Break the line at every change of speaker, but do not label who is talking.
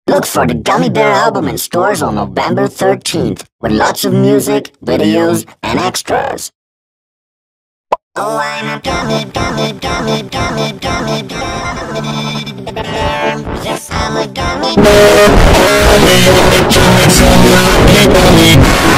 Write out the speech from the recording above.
Look for the Gummy Bear album in stores on November 13th, with lots of music, videos, and extras. Oh, I'm a gummy bear. Yes, I'm a gummy bear.